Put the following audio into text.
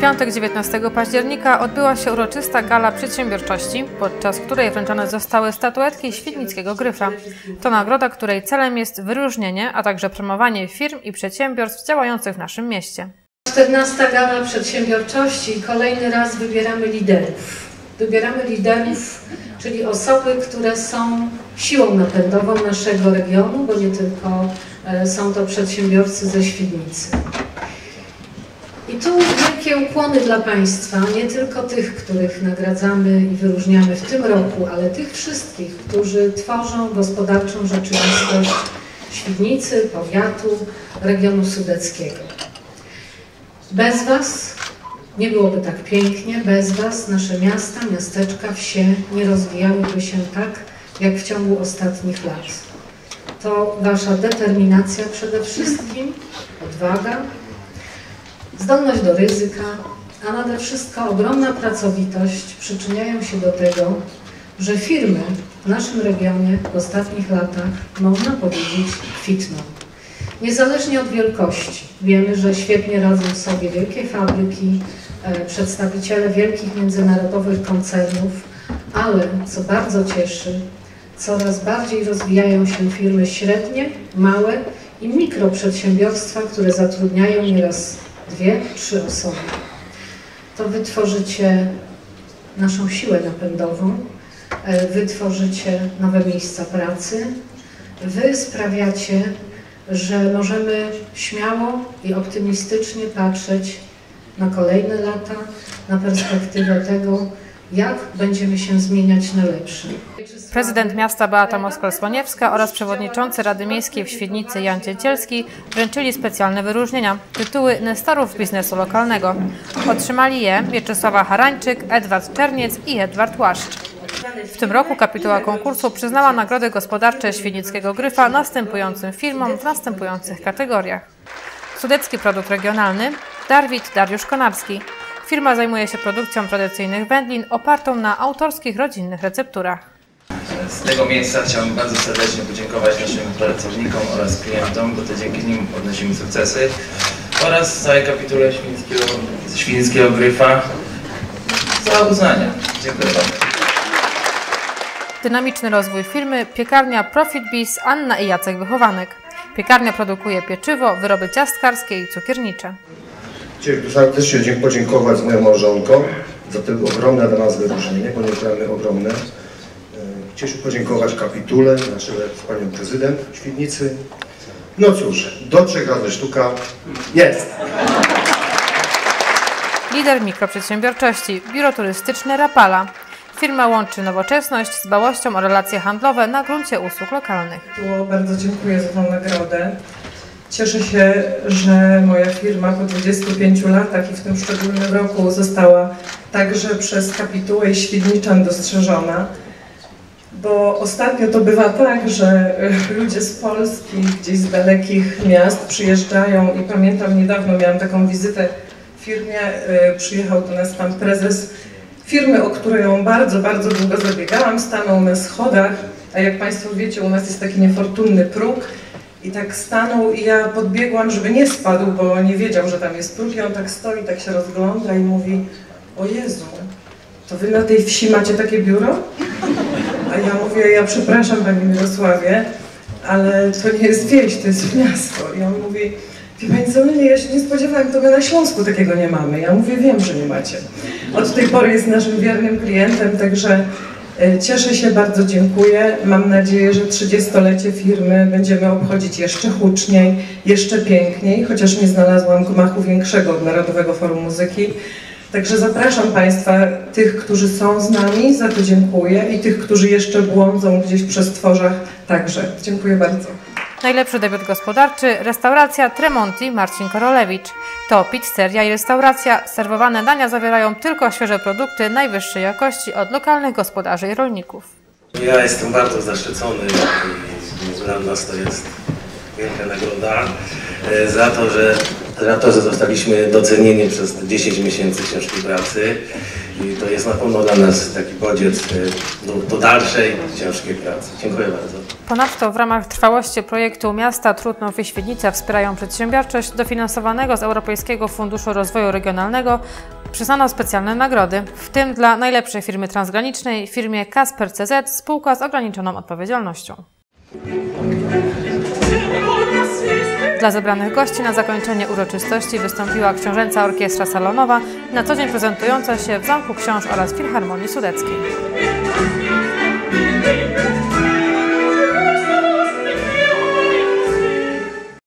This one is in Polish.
piątek 19 października odbyła się uroczysta gala przedsiębiorczości, podczas której wręczone zostały statuetki Świdnickiego Gryfa. To nagroda, której celem jest wyróżnienie, a także promowanie firm i przedsiębiorstw działających w naszym mieście. 14. Gala Przedsiębiorczości i kolejny raz wybieramy liderów. Wybieramy liderów, czyli osoby, które są siłą napędową naszego regionu, bo nie tylko są to przedsiębiorcy ze Świdnicy. I tu wielkie ukłony dla Państwa, nie tylko tych, których nagradzamy i wyróżniamy w tym roku, ale tych wszystkich, którzy tworzą gospodarczą rzeczywistość Świdnicy, powiatu, regionu sudeckiego. Bez Was nie byłoby tak pięknie, bez Was nasze miasta, miasteczka, wsie nie rozwijałyby się tak, jak w ciągu ostatnich lat. To Wasza determinacja przede wszystkim, odwaga, zdolność do ryzyka, a nade wszystko ogromna pracowitość przyczyniają się do tego, że firmy w naszym regionie w ostatnich latach, można powiedzieć, kwitną. Niezależnie od wielkości. Wiemy, że świetnie radzą sobie wielkie fabryki, przedstawiciele wielkich międzynarodowych koncernów, ale co bardzo cieszy, coraz bardziej rozwijają się firmy średnie, małe i mikroprzedsiębiorstwa, które zatrudniają nieraz 2-3 osoby. To Wy tworzycie naszą siłę napędową, Wy tworzycie nowe miejsca pracy, Wy sprawiacie, że możemy śmiało i optymistycznie patrzeć na kolejne lata, na perspektywę tego, jak będziemy się zmieniać na lepsze. Prezydent miasta Beata Moskal-Słoniewska oraz przewodniczący Rady Miejskiej w Świdnicy Jan Ciecielski wręczyli specjalne wyróżnienia, tytuły Nestorów biznesu lokalnego. Otrzymali je Mieczysława Harańczyk, Edward Czerniec i Edward Łaszcz. W tym roku kapituła konkursu przyznała nagrody gospodarcze Świdnickiego Gryfa następującym firmom w następujących kategoriach. Sudecki produkt regionalny Darwit Dariusz Konarski. Firma zajmuje się produkcją tradycyjnych wędlin opartą na autorskich rodzinnych recepturach. Z tego miejsca chciałbym bardzo serdecznie podziękować naszym pracownikom oraz klientom, bo to dzięki nim odnosimy sukcesy, oraz całej kapitule Świdnickiego Gryfa za uznanie. Dziękuję bardzo. Dynamiczny rozwój firmy piekarnia Profit Biz Anna i Jacek Wychowanek. Piekarnia produkuje pieczywo, wyroby ciastkarskie i cukiernicze. Chciałbym serdecznie podziękować moim małżonkom za to ogromne dla nas wyróżnienie, ponieważ mamy ogromne. Chciałbym podziękować kapitule, z panią prezydent Świdnicy. No cóż, do 3 razy sztuka jest. Lider mikroprzedsiębiorczości, biuro turystyczne Rapala. Firma łączy nowoczesność z dbałością o relacje handlowe na gruncie usług lokalnych. Bardzo dziękuję za tę nagrodę. Cieszę się, że moja firma po 25 latach i w tym szczególnym roku została także przez kapitułę Świdniczan dostrzeżona. Bo ostatnio to bywa tak, że ludzie z Polski, gdzieś z dalekich miast przyjeżdżają i pamiętam, niedawno miałam taką wizytę w firmie, przyjechał do nas pan prezes firmy, o którą bardzo, bardzo długo zabiegałam, stanął na schodach, a jak Państwo wiecie, u nas jest taki niefortunny próg i tak stanął i ja podbiegłam, żeby nie spadł, bo nie wiedział, że tam jest próg i on tak stoi, tak się rozgląda i mówi: o Jezu, to Wy na tej wsi macie takie biuro? A ja mówię: ja przepraszam Panie Mirosławie, ale to nie jest wieś, to jest miasto. I on mówi: wie Pani co, ja się nie spodziewałem, to my na Śląsku takiego nie mamy. Ja mówię: wiem, że nie macie. Od tej pory jest naszym wiernym klientem, także cieszę się, bardzo dziękuję. Mam nadzieję, że 30-lecie firmy będziemy obchodzić jeszcze huczniej, jeszcze piękniej, chociaż nie znalazłam gmachu większego od Narodowego Forum Muzyki. Także zapraszam Państwa, tych, którzy są z nami, za to dziękuję, i tych, którzy jeszcze błądzą gdzieś przez tworzach, także. Dziękuję bardzo. Najlepszy debiut gospodarczy restauracja Tremonti Marcin Korolewicz. To pizzeria i restauracja. Serwowane dania zawierają tylko świeże produkty najwyższej jakości od lokalnych gospodarzy i rolników. Ja jestem bardzo zaszczycony i dla nas to jest wielka nagroda za to, że zostaliśmy docenieni przez 10 miesięcy ciężkiej pracy. I to jest na pewno dla nas taki bodziec do dalszej ciężkiej pracy. Dziękuję bardzo. Ponadto w ramach trwałości projektu Miasta Trutnów i Świdnica wspierają przedsiębiorczość dofinansowanego z Europejskiego Funduszu Rozwoju Regionalnego Przyznano specjalne nagrody, w tym dla najlepszej firmy transgranicznej, firmie Kasper CZ, spółka z ograniczoną odpowiedzialnością. Dla zebranych gości na zakończenie uroczystości wystąpiła Książęca Orkiestra Salonowa, na co dzień prezentująca się w Zamku Książ oraz Filharmonii Sudeckiej.